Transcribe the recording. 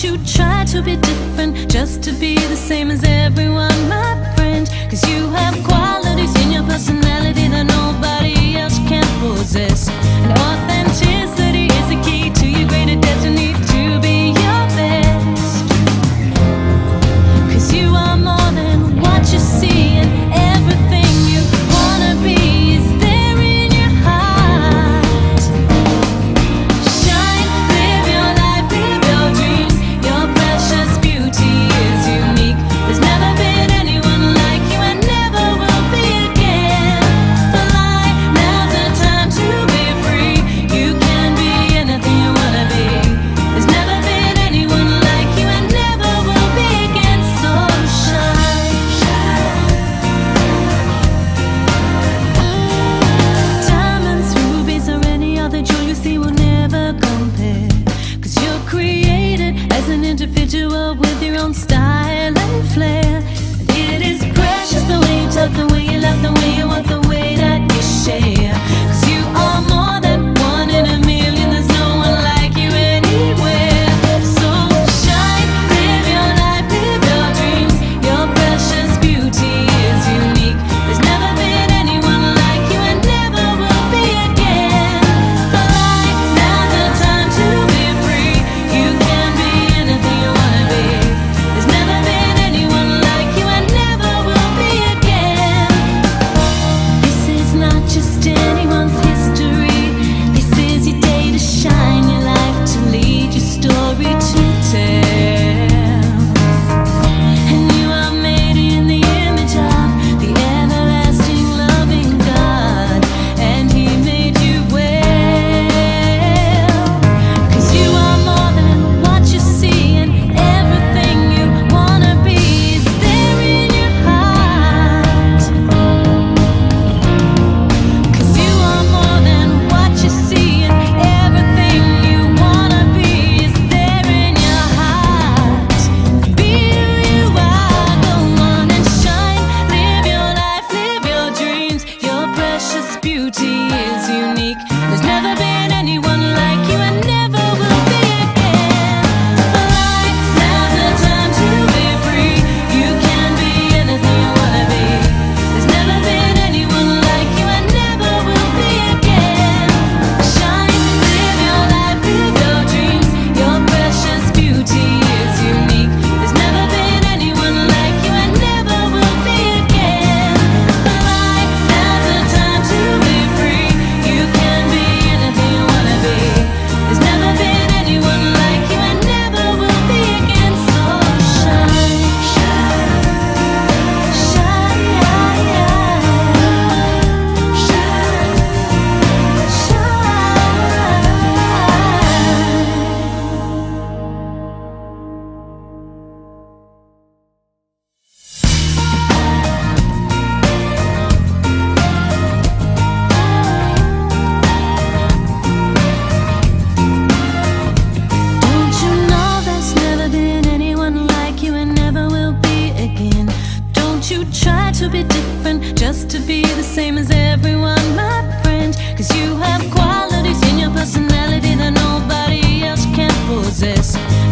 you try to be different just to be the same as everyone, my friend. Cause you have qualities in your personality that nobody else can possess. And authenticity is the key to your greater destiny, to be your best. Cause you are more than what you see, and everything you wanna be is there in your heart. Shine, live your life, live your dreams. Your precious beauty is unique. There's never been anyone like you and never will be again. Fly, now's the time to be free. You can be anything you wanna be. There's never been anyone like you and never will be again. So shine, diamonds, rubies, or any other jewel you see will never compare. Cause you're created as an individual with your own style and flair. And it is precious the way you talk, the way you laugh, the way you walk, the way that you share. Cause you are more than one in a million. There's no one like you anywhere. So shine, live your life, live your dreams. Your precious beauty is unique. There's never been anyone like you and never will be again. Fly, now's the time to be free. You can be anything you wanna be. There's never been anyone like you and never will be again. This is not just anyone's history. This is your day to shine, your life to lead, your story to tell. And you are made in the image of the everlasting loving God, and He made you well. Cause you are more than what you see, and everything you wanna be is there in your heart. Cause you are more than what you see, and everything you wanna be is there in your heart. Be who you are, go on and shine. Live your life, live your dreams. Your precious beauty is unique. There's never been anyone like you and never will be again. Fly, now's the time to be free. You can be anything you wanna be. There's never been anyone like you and never will be again. Shine, live your life, live your dreams. Your precious beauty is unique. There's never been anyone like you and never will be again. Fly, now's the time to be free. You can be anything you wanna be. There's never been anyone like you and never will be again. So shine, shine, shine, Don't you know there's never been anyone like you and never will be again? Don't you try to be different just to be the same as everyone, my friend. Cause you have qualities in your personality that nobody else can possess.